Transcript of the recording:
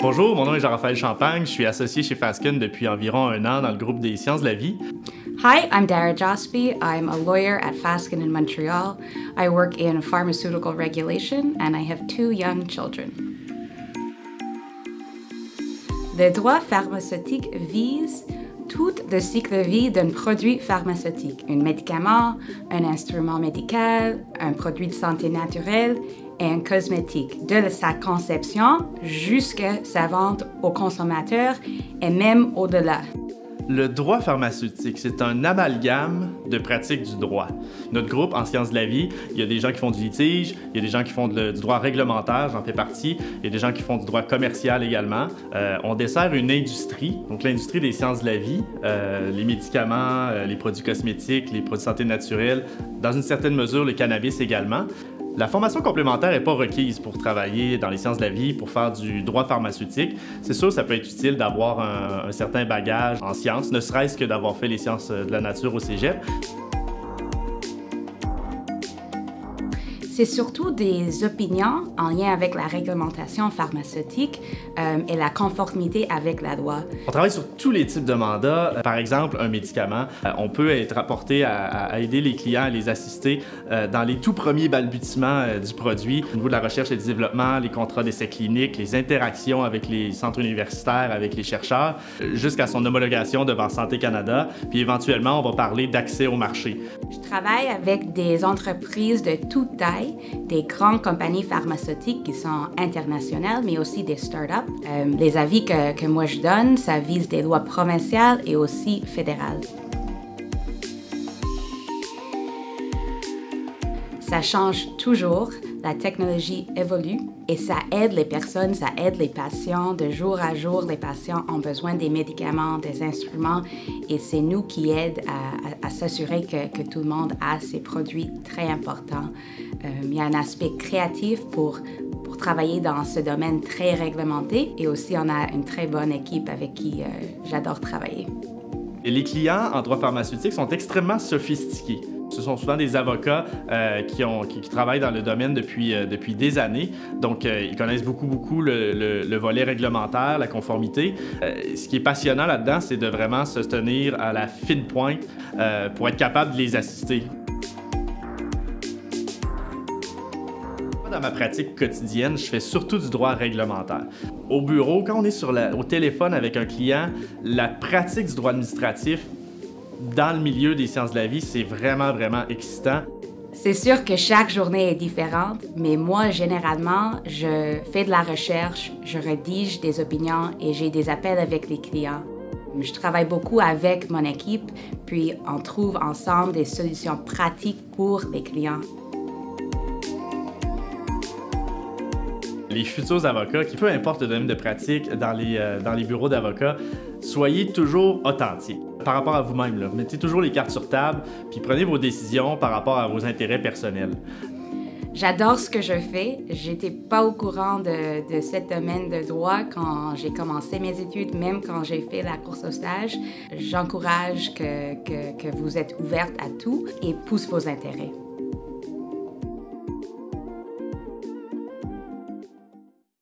Bonjour, mon nom est Jean-Raphaël Champagne, je suis associé chez Fasken depuis environ 1 an dans le groupe des sciences de la vie. Hi, I'm Dara Jospy. I'm a lawyer at Fasken in Montreal. I work in pharmaceutical regulation and I have 2 young children. Le droit pharmaceutique vise tout le cycle de vie d'un produit pharmaceutique, un médicament, un instrument médical, un produit de santé naturelle et un cosmétique, de sa conception jusqu'à sa vente au consommateur et même au-delà. Le droit pharmaceutique, c'est un amalgame de pratiques du droit. Notre groupe, en sciences de la vie, il y a des gens qui font du litige, il y a des gens qui font du droit réglementaire, j'en fais partie, il y a des gens qui font du droit commercial également. On dessert une industrie, donc l'industrie des sciences de la vie, les médicaments, les produits cosmétiques, les produits de santé naturelle, dans une certaine mesure le cannabis également. La formation complémentaire n'est pas requise pour travailler dans les sciences de la vie, pour faire du droit pharmaceutique. C'est sûr, ça peut être utile d'avoir un certain bagage en sciences, ne serait-ce que d'avoir fait les sciences de la nature au cégep. C'est surtout des opinions en lien avec la réglementation pharmaceutique et la conformité avec la loi. On travaille sur tous les types de mandats. Par exemple, un médicament, on peut être apporté à aider les clients, à les assister dans les tout premiers balbutiements du produit, au niveau de la recherche et du développement, les contrats d'essais cliniques, les interactions avec les centres universitaires, avec les chercheurs, jusqu'à son homologation devant Santé Canada. Puis éventuellement, on va parler d'accès au marché. Je travaille avec des entreprises de toute taille, des grandes compagnies pharmaceutiques qui sont internationales, mais aussi des startups. Les avis que moi je donne, ça vise des lois provinciales et aussi fédérales. Ça change toujours, la technologie évolue et ça aide les personnes, ça aide les patients. De jour à jour, les patients ont besoin des médicaments, des instruments et c'est nous qui aident à s'assurer que tout le monde a ces produits très importants. Il y a un aspect créatif pour travailler dans ce domaine très réglementé et aussi on a une très bonne équipe avec qui j'adore travailler. Les clients en droit pharmaceutique sont extrêmement sophistiqués. Ce sont souvent des avocats qui travaillent dans le domaine depuis des années. Donc, ils connaissent beaucoup le volet réglementaire, la conformité. Ce qui est passionnant là-dedans, c'est de vraiment se tenir à la fine pointe pour être capable de les assister. Dans ma pratique quotidienne, je fais surtout du droit réglementaire. Au bureau, quand on est au téléphone avec un client, la pratique du droit administratif dans le milieu des sciences de la vie, c'est vraiment excitant. C'est sûr que chaque journée est différente, mais moi, généralement, je fais de la recherche, je rédige des opinions et j'ai des appels avec les clients. Je travaille beaucoup avec mon équipe, puis on trouve ensemble des solutions pratiques pour les clients. Les futurs avocats, peu importe le domaine de pratique dans les bureaux d'avocats, soyez toujours authentiques par rapport à vous-même. Mettez toujours les cartes sur table, puis prenez vos décisions par rapport à vos intérêts personnels. J'adore ce que je fais. J'étais pas au courant de ce domaine de droit quand j'ai commencé mes études, même quand j'ai fait la course au stage. J'encourage que vous êtes ouverte à tout et pousse vos intérêts.